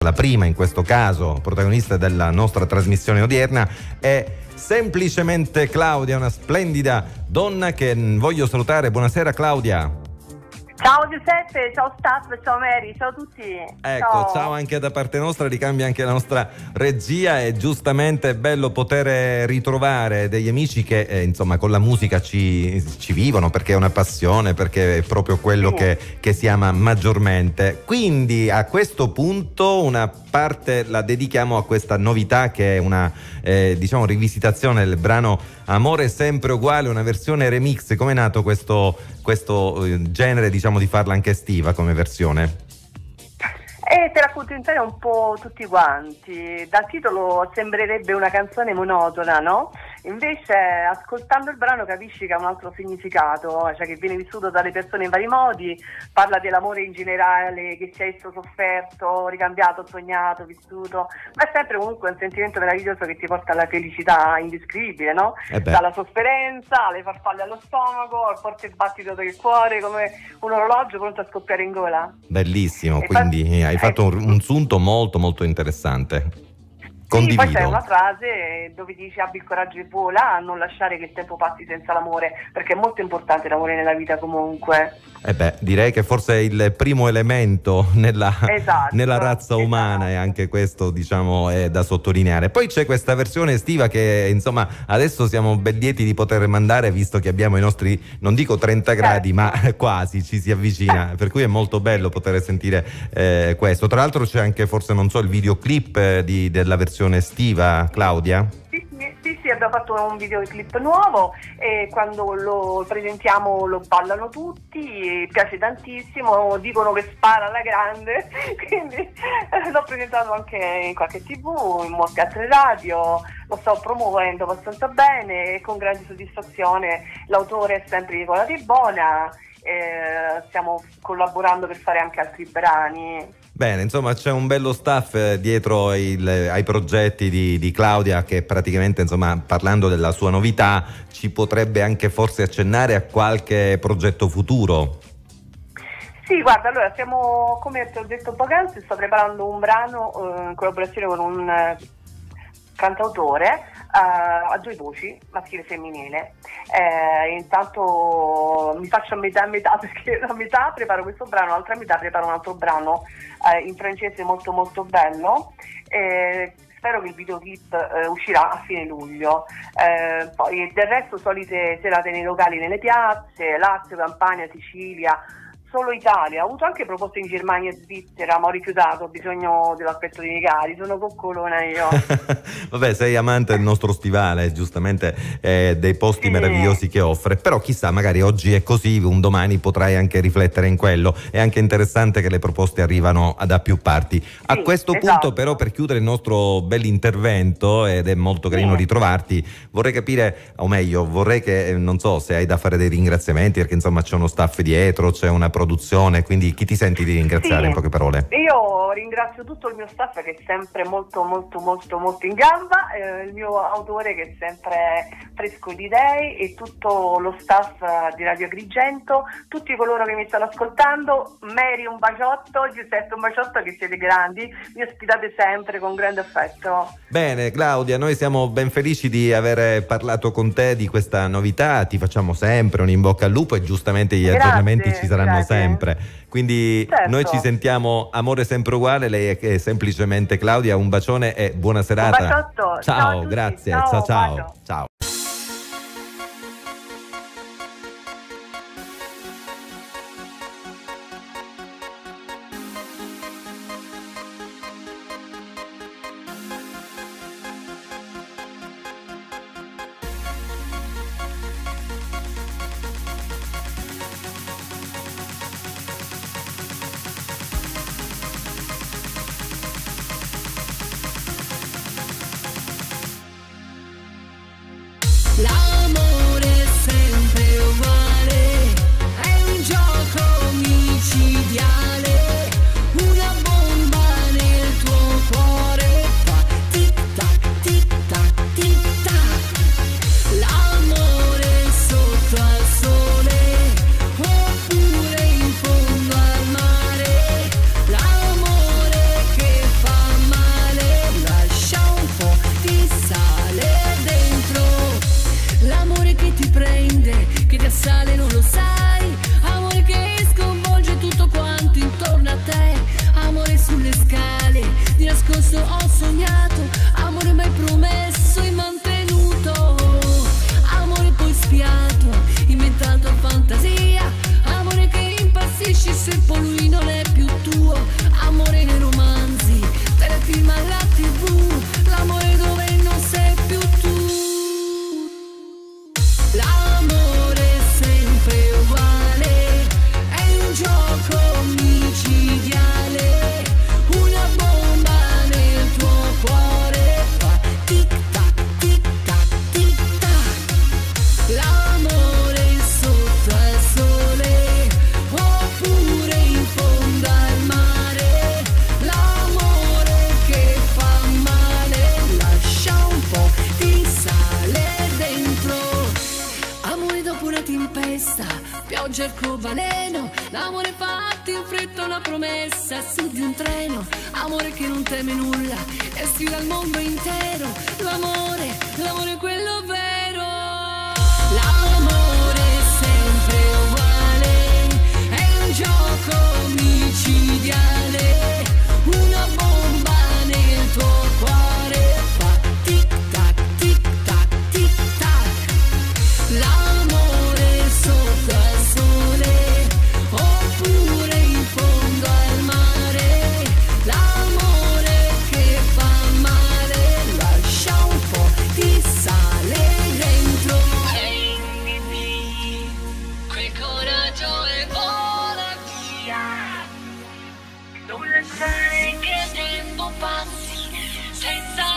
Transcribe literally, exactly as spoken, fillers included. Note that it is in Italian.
La prima, in questo caso, protagonista della nostra trasmissione odierna, è semplicemente Claudia, una splendida donna che voglio salutare. Buonasera Claudia. Ciao Giuseppe, ciao staff, ciao Mary, ciao a tutti. Ecco, ciao. ciao anche da parte nostra, ricambia anche la nostra regia. È giustamente bello poter ritrovare degli amici che eh, insomma con la musica ci, ci vivono, perché è una passione, perché è proprio quello sì. che, che si ama maggiormente. Quindi a questo punto una parte la dedichiamo a questa novità, che è una eh, diciamo rivisitazione del brano Amore sempre uguale, una versione remix. Come è nato questo, questo genere, diciamo, di farla anche estiva come versione? E te racconto in un po' tutti quanti. Dal titolo sembrerebbe una canzone monotona, no? Invece ascoltando il brano capisci che ha un altro significato, cioè che viene vissuto dalle persone in vari modi, parla dell'amore in generale, che sia esso sofferto, ricambiato, sognato, vissuto, ma è sempre comunque un sentimento meraviglioso che ti porta alla felicità indescrivibile, no? Dalla sofferenza alle farfalle allo stomaco, al forte battito del cuore, come un orologio pronto a scoppiare in gola. Bellissimo, e quindi fa... hai fatto un, un sunto molto molto interessante. Sì, poi c'è una frase dove dice: abbi il coraggio e vola, a non lasciare che il tempo passi senza l'amore, perché è molto importante l'amore nella vita comunque. Eh beh, direi che forse è il primo elemento nella, esatto, nella razza umana, esatto. E anche questo, diciamo, è da sottolineare. Poi c'è questa versione estiva che, insomma, adesso siamo ben lieti di poter mandare, visto che abbiamo i nostri, non dico trenta gradi, ma quasi ci si avvicina, per cui è molto bello poter sentire eh, questo. Tra l'altro c'è anche, forse, non so, il videoclip eh, di, della versione estiva, Claudia? Sì, sì, sì, sì, abbiamo fatto un videoclip nuovo e quando lo presentiamo lo ballano tutti, piace tantissimo, dicono che spara alla grande, quindi eh, l'ho presentato anche in qualche tv, in molte altre radio, lo sto promuovendo abbastanza bene e con grande soddisfazione. L'autore è sempre Nicola Di Bona, eh, stiamo collaborando per fare anche altri brani. Bene, insomma c'è un bello staff eh, dietro il, ai progetti di, di Claudia, che praticamente, insomma, parlando della sua novità, ci potrebbe anche forse accennare a qualche progetto futuro. Sì, guarda, allora stiamo, come ti ho detto poc'anzi, sto preparando un brano eh, in collaborazione con un eh, cantautore Uh, a due voci, maschile e femminile. Eh, intanto mi faccio a metà a metà, perché a metà preparo questo brano, l'altra metà preparo un altro brano uh, in francese molto molto bello. Eh, spero che il videoclip uh, uscirà a fine luglio. Eh, poi del resto solite serate nei locali, nelle piazze, Lazio, Campania, Sicilia, solo Italia. Ho avuto anche proposte in Germania e Svizzera, ma ho rifiutato, ho bisogno dell'aspetto dei cari, sono coccolona io. Vabbè, sei amante del nostro stivale, giustamente, eh, dei posti sì. meravigliosi che offre, però chissà, magari oggi è così, un domani potrai anche riflettere in quello. È anche interessante che le proposte arrivano da più parti. Sì, a questo esatto. punto però, per chiudere il nostro bell'intervento, ed è molto carino sì. ritrovarti, vorrei capire, o meglio, vorrei che, non so se hai da fare dei ringraziamenti, perché insomma c'è uno staff dietro, c'è una produzione, quindi chi ti senti di ringraziare sì, in poche parole? Io ringrazio tutto il mio staff che è sempre molto molto molto molto in gamba, eh, il mio autore che è sempre fresco di idee e tutto lo staff di Radio Agrigento, tutti coloro che mi stanno ascoltando. Mary, un baciotto, Giuseppe, un baciotto, che siete grandi, mi ospitate sempre con grande affetto. Bene Claudia, noi siamo ben felici di aver parlato con te di questa novità, ti facciamo sempre un in bocca al lupo e giustamente gli grazie, aggiornamenti ci saranno grazie. sempre, quindi certo. noi ci sentiamo Amore sempre uguale, lei è semplicemente Claudia, un bacione e buona serata. Un baciotto, ciao, ciao grazie, ciao ciao ciao. ciao. visto, ho sognato, amore mai promesso e mantenuto, amore poi spiato, inventato a fantasia, amore che impazzisce se poi lui non è più tuo, amore nei romanzi, telefilm alla tv, l'amore dove non sei più tu. L'amore è sempre uguale, è un gioco micidiale, una bomba nel tuo cuore fa tic tac, tic tac, tic tac. L'amore sotto al sole, oppure in fondo al mare, l'amore che fa male, lascia un po' di sale dentro. Amore dopo una tempesta, pioggia arcobaleno, l'amore fatti in fretta una promessa su di un treno, amore che non teme nulla e sfida il mondo intero, l'amore, l'amore è quello vero. L'amore è sempre uguale, è un gioco micidiale, una bomba nel tuo cuore fa tic tac, tic tac, tic tac. L'amore sotto al sole, oppure in fondo al mare, l'amore che fa male, lascia un po' di sale dentro. Prenditi quel coraggio e vola via, non lasciare che il tempo passi senza